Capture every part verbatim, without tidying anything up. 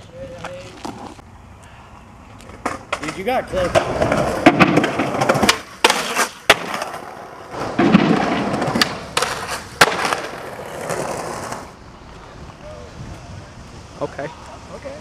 Dude, you got close. Okay. Okay.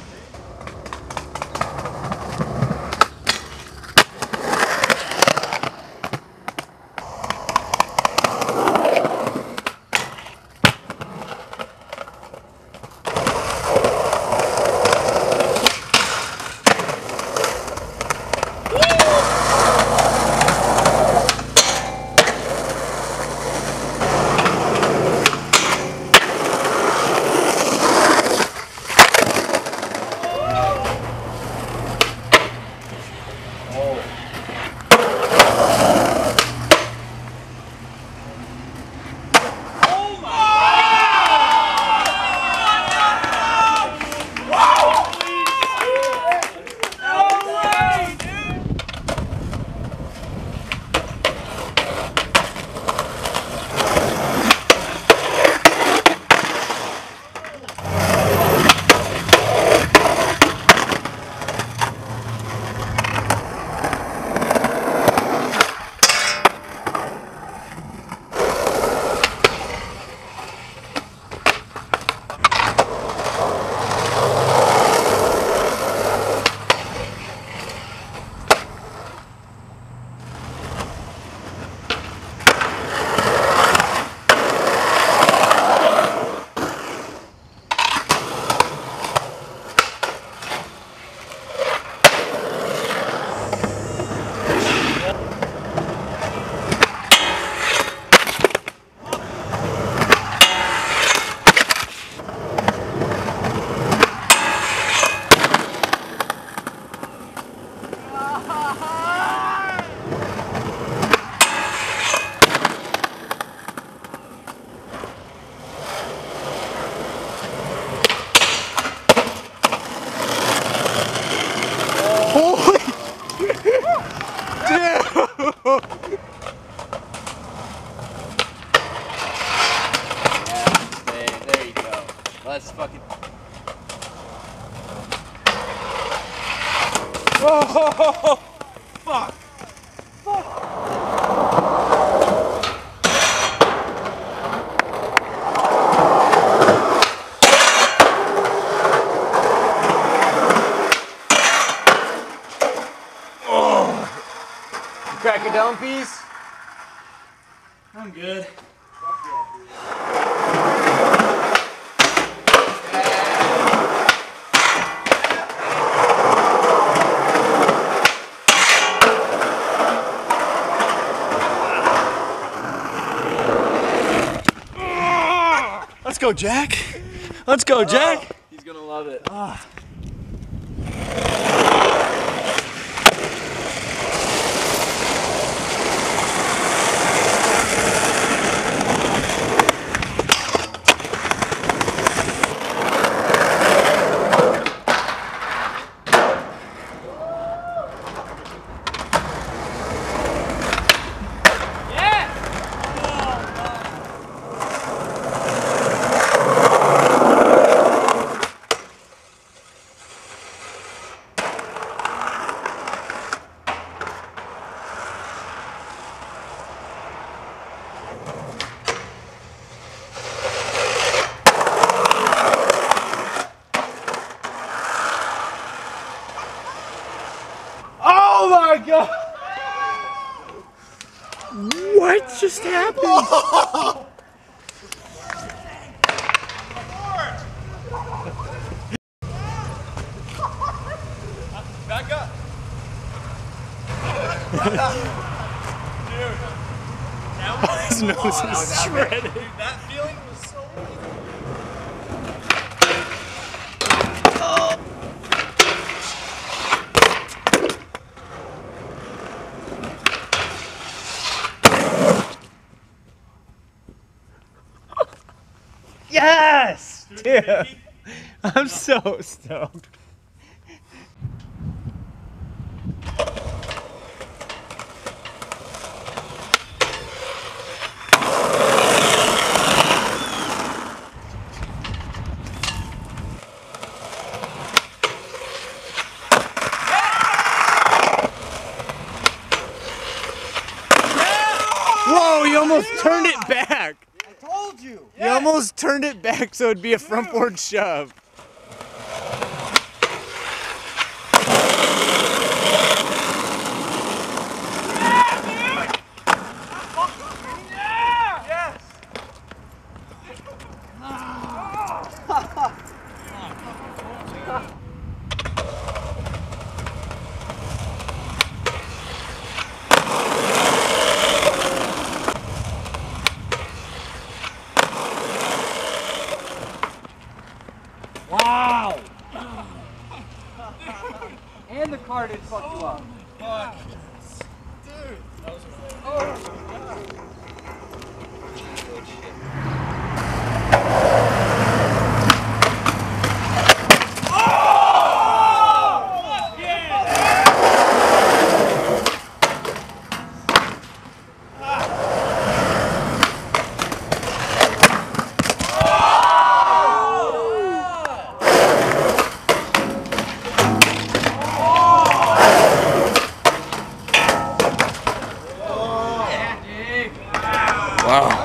Holy dude! Hey, there you go. Let's fucking. Oh, fuck! Crack a down piece? I'm good. Let's go, Jack. Let's go, Jack. Oh, he's gonna love it. Ah. Oh my god! What just happened? Back up. Dude. His nose is shredded. Dude, that feeling was so. Yes! Dude, I'm so stoked. almost turned it back. I told you. He almost turned it back so it'd be a front board shove. Wow. And the car didn't fuck you up. Fuck. Dude. That was Wow.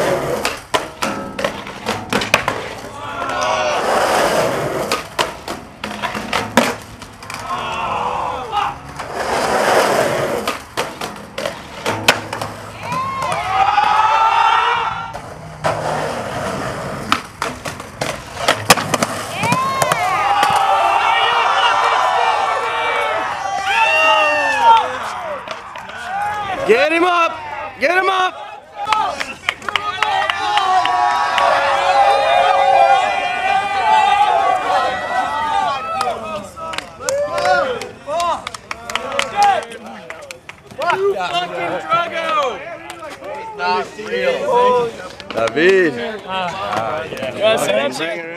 Get him up! Get him up! You fucking druggo! He's not real. David. Uh, yeah.